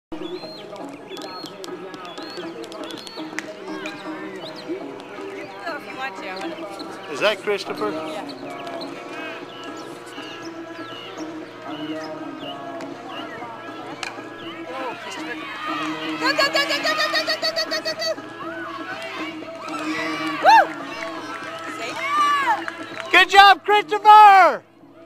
Is that Christopher? Yeah. Go, Christopher. Go, go, go, go, go, go, go, go, go, go, go, go. Woo! Safe? Good job, Christopher!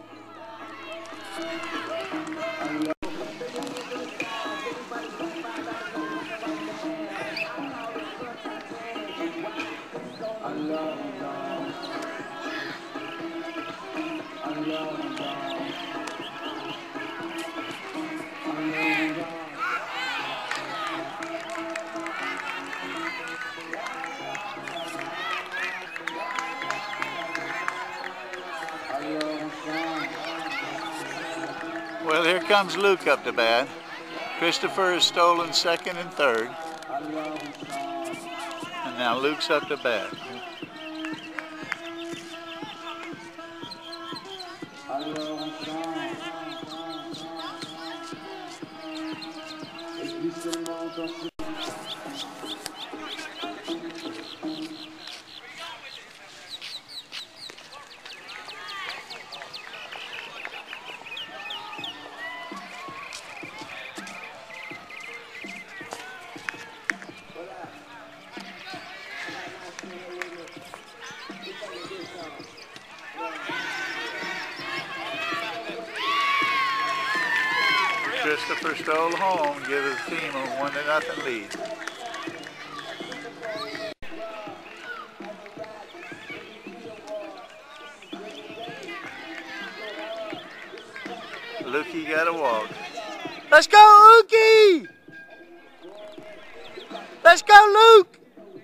Well, here comes Luke up to bat. Christopher has stolen second and third. And now Luke's up to bat. Christopher stole home, give his team a 1-0 lead. Lukey got a walk. Let's go, Lukey! Let's go, Luke!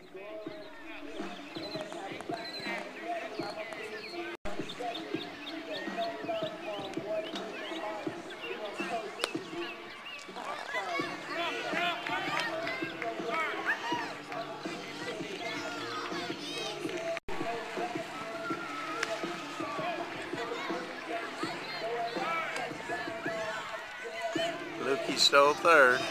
Lukey stole third.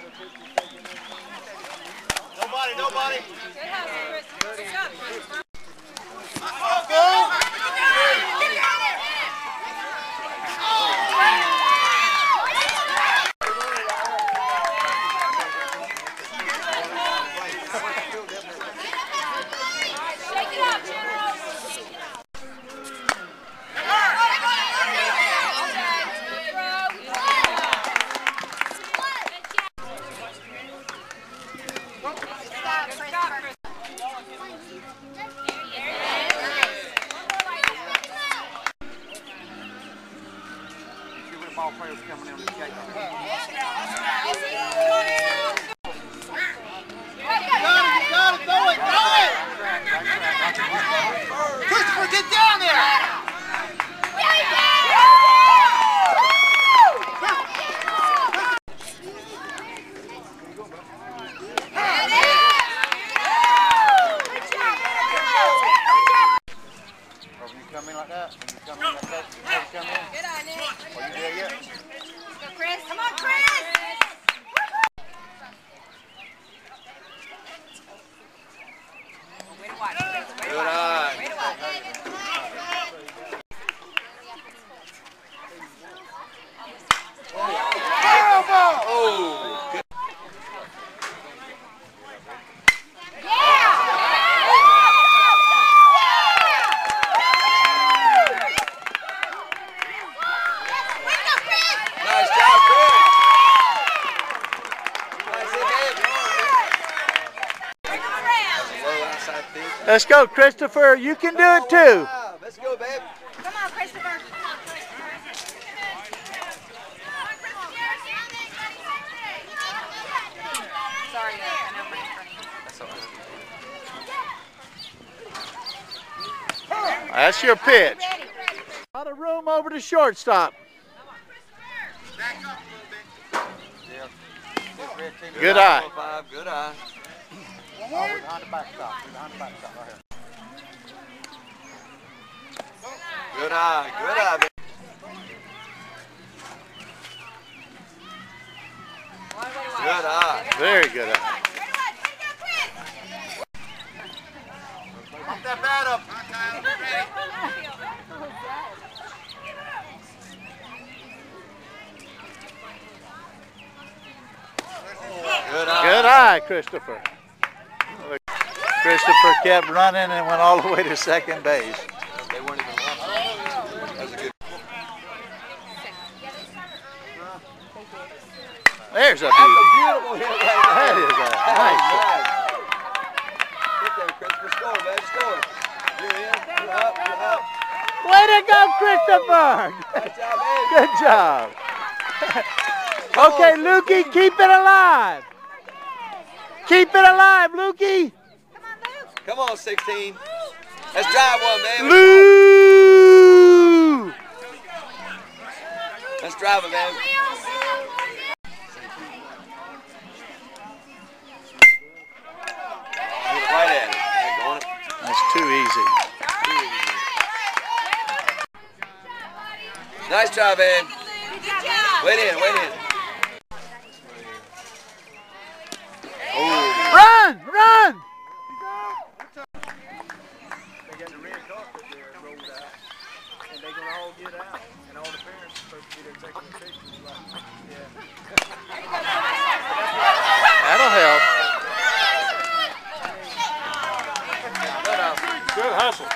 Nobody. Good hustle, Chris. Good job, Chris. Ball players coming in the gate. Got it, throw it! Christopher, get down there! You come in like that, you come in like that, you come in. Good on, Nick. Are you there yet? Let's go, Chris. Come on, Chris. Way to watch, Chris. Way to watch. Way to watch. Oh, good. Nice job, Chris. Nice hit, babe. Low outside feet. Let's go, Christopher. You can do it too. Let's go, babe. Come on, Christopher. Sorry, I know Frank's running. That's all right. That's your pitch. Out of room over to shortstop. Back up a little bit. Yeah. Good eye. Good eye. Behind the backstop. Behind the backstop right here. Good eye. Good eye, babe. Good eye. Very good eye. Pump that bat up. Good eye. Good eye, Christopher. Christopher kept running and went all the way to second base. They weren't even running. That was a good. There's a beauty. Beautiful hit right That is a nice hit. Get there, Christopher. Score, man. Score. You're in. You're up. You're up. Way to go, Christopher. Nice job, babe. Good job. Okay, Lukey, keep it alive. Keep it alive, Lukey. Come on, 16. Let's drive one, baby. Lou. Let's drive it, baby. Right at it. Yeah, going it. That's too easy. Nice job, babe. Good job. Wait in, wait in. Oh. Run, run. They got the red carpet there rolled out, and they're gonna all get out, and all the parents are supposed to be there taking the pictures. Like, yeah. That'll help. Good hustle.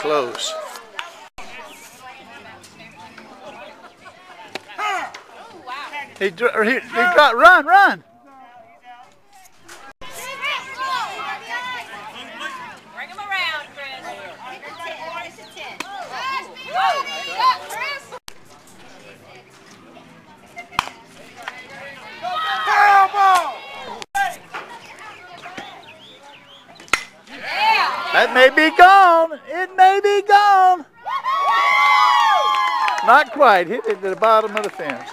close. He dropped, run, run. Bring him around, Chris. That may be gone. It may be gone. Not quite. Hit it to the bottom of the fence.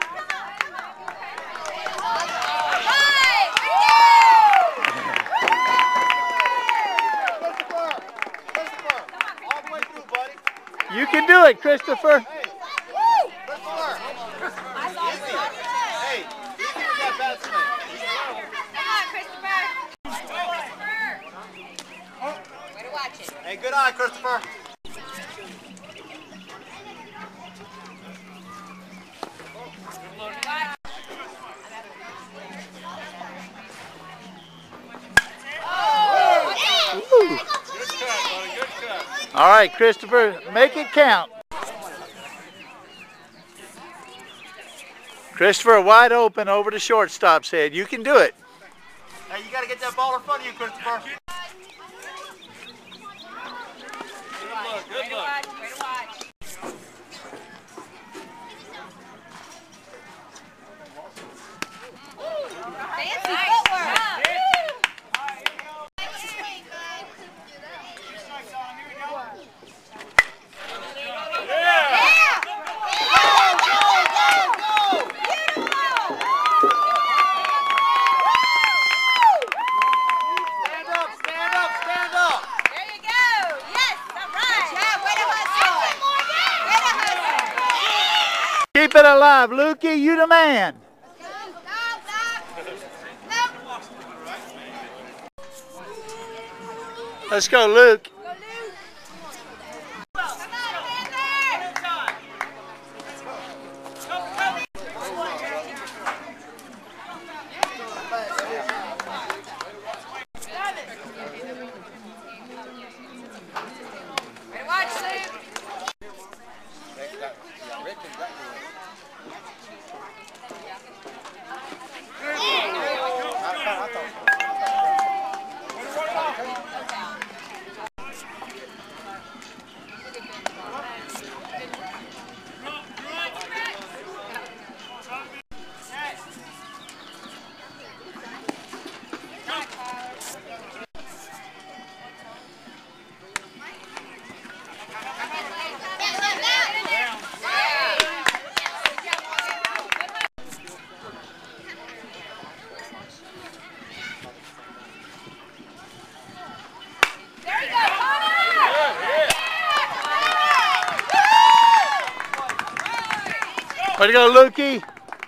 You can do it, Christopher. Hey, easy with that bat swing. Come on, Christopher. Way to watch it. Hey, good eye, Christopher. All right, Christopher, make it count. Christopher, wide open over the shortstop's head. You can do it. Hey, you got to get that ball in front of you, Christopher. Way to watch. Way to watch. Fancy footwork. Keep it alive, Lukey. You the man. Let's go, Luke. Way to go, Lukey.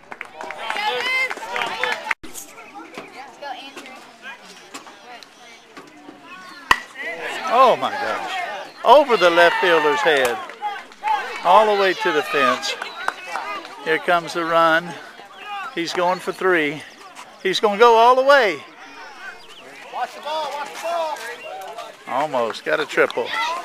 Oh my gosh. Over the left fielder's head. All the way to the fence. Here comes the run. He's going for 3. He's going to go all the way. Watch the ball, watch the ball. Almost got a triple.